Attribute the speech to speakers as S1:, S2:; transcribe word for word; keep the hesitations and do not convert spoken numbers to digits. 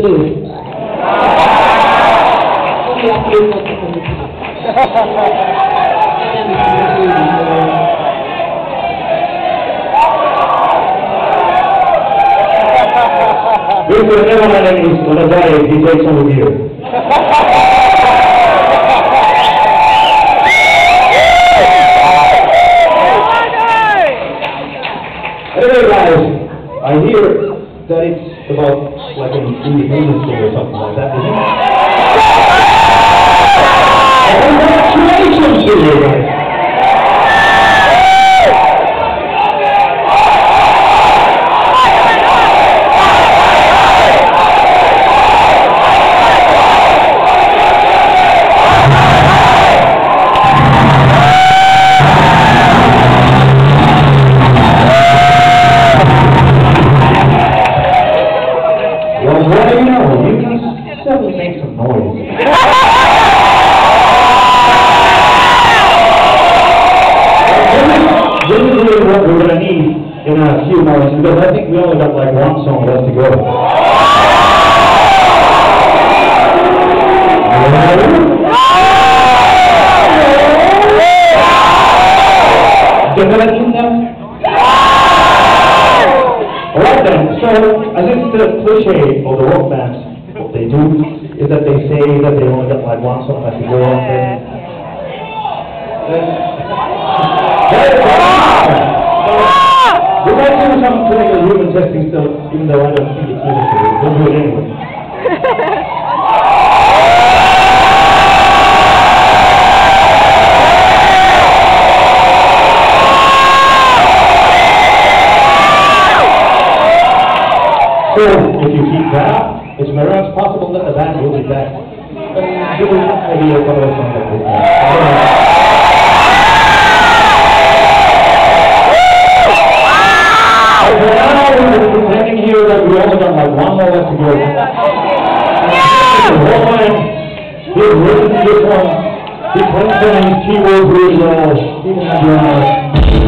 S1: blue.
S2: Questo è un analisto, da dare di quel sono io. Anyway guys, I hear that it's about like an independence day or something like that, isn't it? Congratulations to you guys! Well, what do you know? You can still make some noise. This is really what we're going to need in a few moments, because I think we only got like one song left to go. Developing them? Alright then, so I think the cliche of the rock bands, what they do is that they say that they only got like one song left to go on. We might do some critical human testing still, even though I don't think it's necessary. We'll do it anyway. So, if you keep that up, it's very much possible that the band will be back. But this is maybe a couple of songs like this. For now, we're pretending here that we only got like one more left to go. Roland, he's written this one. He plays on his keyboard really well. Even if you're